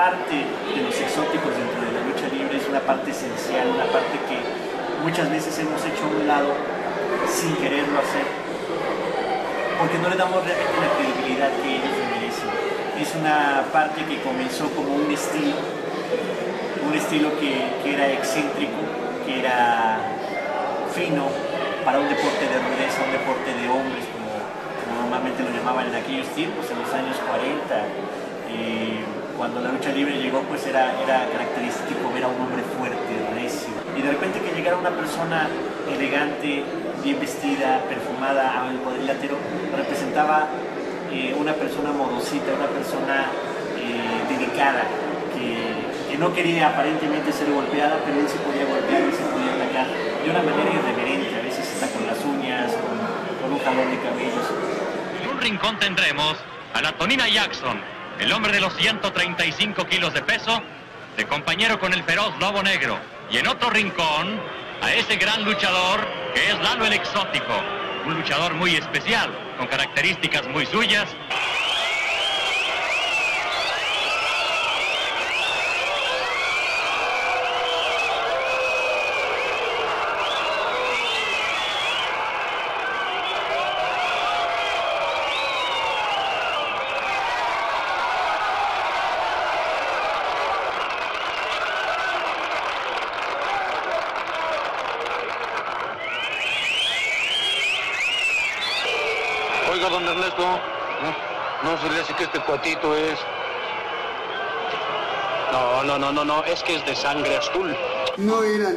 parte de los exóticos dentro de la lucha libre es una parte esencial, una parte que muchas veces hemos hecho a un lado sin quererlo hacer, porque no le damos realmente la credibilidad que ellos merecen. Es una parte que comenzó como un estilo que era excéntrico, que era fino para un deporte de rudeza, un deporte de hombres, como normalmente lo llamaban en aquellos tiempos, en los años 40. Cuando la lucha libre llegó, pues era característico ver a un hombre fuerte, recio. Y de repente que llegara una persona elegante, bien vestida, perfumada al cuadrilátero, representaba una persona modosita, una persona dedicada, que no quería aparentemente ser golpeada, pero él se podía golpear, él se podía atacar de una manera irreverente, a veces hasta con las uñas, con un jalón de cabellos. En un rincón tendremos a la Tonina Jackson, el hombre de los 135 kilos de peso, de compañero con el feroz Lobo Negro. Y en otro rincón, a ese gran luchador que es Lalo el Exótico, un luchador muy especial, con características muy suyas. Oiga, don Ernesto, no se le hace que este cuatito es... No, es que es de sangre azul. No eran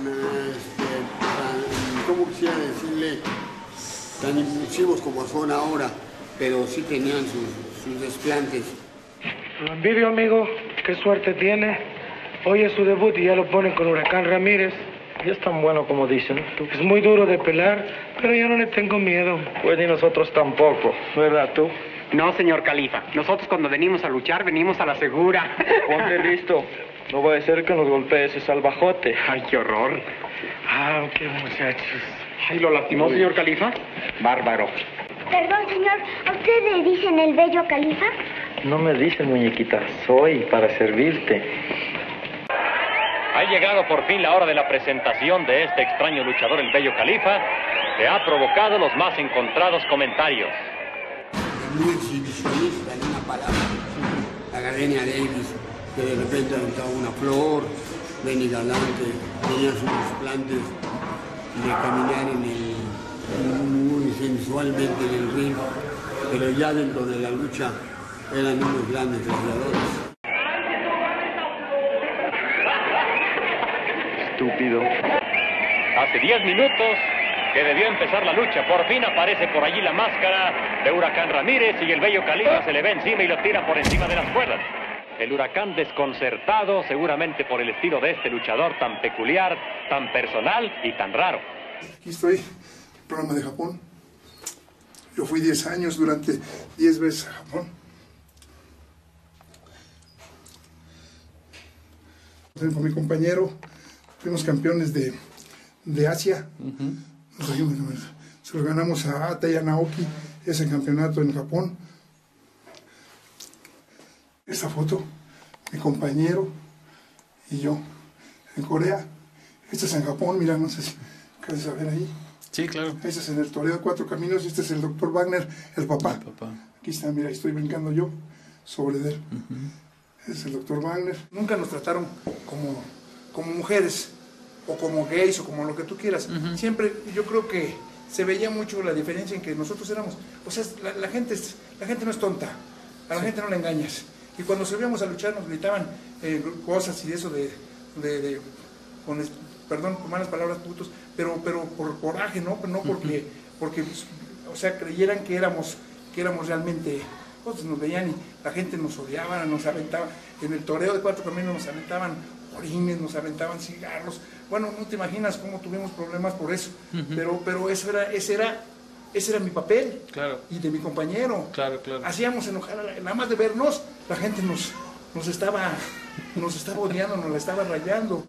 ¿cómo quisiera decirle? Tan impulsivos como son ahora, pero sí tenían sus desplantes. Lo envidio, amigo. Qué suerte tiene. Hoy es su debut y ya lo ponen con Huracán Ramírez. Y es tan bueno como dicen. Es muy duro de pelar, pero yo no le tengo miedo. Pues ni nosotros tampoco, ¿verdad tú? No, señor Califa. Nosotros cuando venimos a luchar, venimos a la segura. Ponte listo. No va a ser que nos golpee ese salvajote. Ay, qué horror. Ah, qué muchachos. Ay, ¿lo lastimó, señor Califa? Bárbaro. Perdón, señor. ¿A usted le dicen el bello Califa? No me dicen, muñequita. Soy para servirte. Ha llegado por fin la hora de la presentación de este extraño luchador, el Bello Califa, que ha provocado los más encontrados comentarios. Muy exhibicionista en una palabra. La Gardenia Davis, que de repente aventaba una flor, Benny Galante, tenía sus desplantes de caminar muy sensualmente en el ring, pero ya dentro de la lucha eran unos grandes gladiadores. Estúpido. Hace 10 minutos que debió empezar la lucha. Por fin aparece por allí la máscara de Huracán Ramírez y el Bello Califa se le ve encima y lo tira por encima de las cuerdas. El Huracán desconcertado, seguramente por el estilo de este luchador tan peculiar, tan personal y tan raro. Aquí estoy, programa de Japón. Yo fui 10 años, durante 10 veces a Japón. Con mi compañero fuimos campeones de Asia. Se lo ganamos a Ataya Naoki, ese campeonato en Japón. Esta foto, mi compañero y yo en Corea. Esta es en Japón, mira, no sé si puedes ver ahí. Sí, claro. Este es en el Toreo de Cuatro Caminos y este es el Dr. Wagner, el papá. Aquí está, mira, estoy brincando yo sobre él. Es el Dr. Wagner. Nunca nos trataron como mujeres o como gays o como lo que tú quieras. Siempre yo creo que se veía mucho la diferencia en que nosotros éramos. O sea, la gente no es tonta, a la gente no la engañas. Y cuando salíamos a luchar nos gritaban cosas y eso perdón, con malas palabras, putos, pero por coraje, ¿no? No porque o sea, creyeran que éramos realmente. Nos veían y la gente nos odiaba, nos aventaba. En el toreo de Cuatro Caminos nos aventaban orines, nos aventaban cigarros. Bueno, no te imaginas cómo tuvimos problemas por eso. Pero ese era mi papel. Claro. Y de mi compañero. Claro. Hacíamos enojar, nada más de vernos, la gente nos estaba odiando, nos la estaba rayando.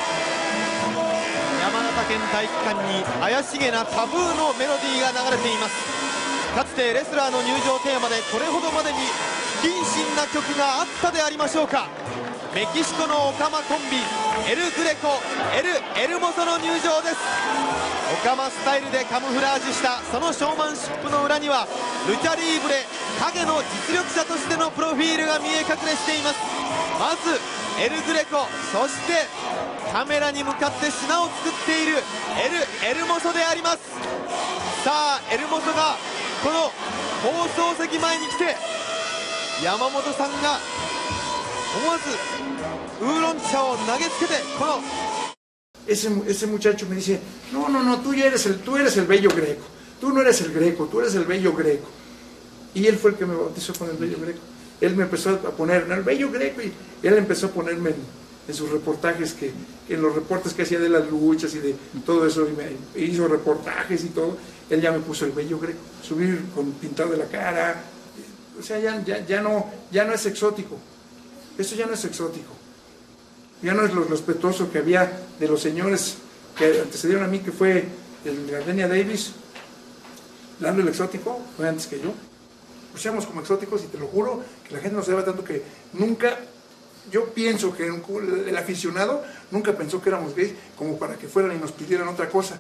山形県体育館に怪しげなタブーのメロディーが流れています。かつてレスラーの入場テーマでこれほどまでに危謹慎な曲があったでありましょうか。メキシコのオカマコンビエル・グレコ、エルモソの入場です。オカマスタイルでカムフラージュしたそのショーマンシップの裏にはルチャリーブレ影の実力者としてのプロフィールが見え隠れしています。まずエル・グレコ、そしてカメラに向かって砂を作っているエルモソであります。さあエルモソがこの放送席前に来て、山本さんが思わずウーロン茶を投げつけて、この Ese muchacho me dice, no, tú eres el bello Greco, tú no eres el Greco, tú eres el bello Greco. Y él fue el que me bautizó con el bello Greco. Él me empezó a poner, el bello Greco, y él empezó a ponerme en sus reportajes, en los reportes que hacía de las luchas y de todo eso, y me hizo reportajes y todo. Él ya me puso el bello Greco, subir con pintado de la cara, o sea, ya no es exótico, eso ya no es exótico. Ya no es lo respetuoso que había de los señores que antecedieron a mí, que fue el Gardenia Davis. Lando el exótico fue antes que yo. Pues seamos como exóticos, y te lo juro que la gente no se daba tanto, que nunca, yo pienso que el aficionado nunca pensó que éramos gays como para que fueran y nos pidieran otra cosa.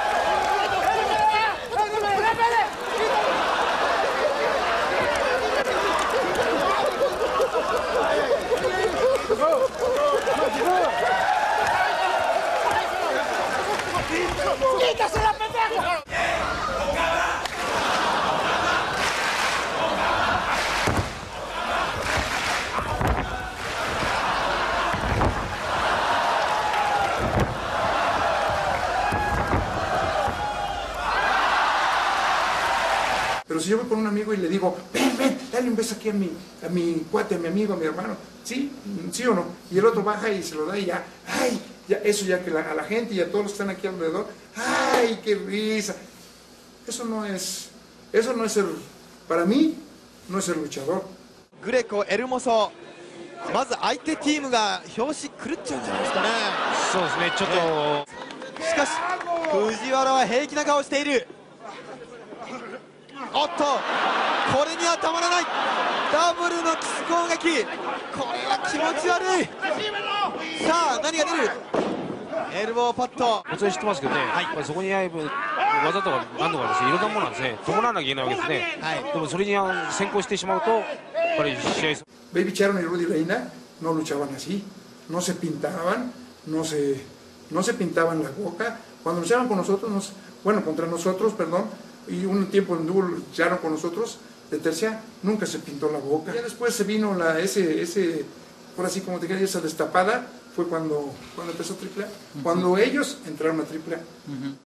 Pero si yo voy con un amigo y le digo, ven, dale un beso aquí a mi cuate, a mi amigo, a mi hermano, ¿sí o no? Y el otro baja y se lo da, y ya, ay, ya, eso ya que a la gente y a todos los que están aquí alrededor, ay, qué risa. Eso no es ser, para mí, no es ser luchador. グレコ、エルモソ、まず相手チームが拍子狂っちゃうんじゃないですかね。 そうですね、ちょっと、 しかし藤原は平気な顔している。おっと、これにはたまらない。ダブルのキス攻撃、これは気持ち悪い。さあ何が出る。エルボーパット、 もちろん知ってますけどね、はい、そこに技とか何とかですね、いろんなものなんですね、伴わなきゃいけないわけですね、はい、でもそれに先行してしまうと、やっぱり試合。 Baby Charo y Rudy Reina no luchaban así, no se pintaban, no se pintaban la boca. Cuando luchaban con nosotros, contra nosotros, perdón, y un tiempo en dúo lucharon con nosotros, de tercia, nunca se pintó la boca. Ya después se vino por así como te quedas, esa destapada, fue cuando empezó AAA, cuando ellos entraron a AAA.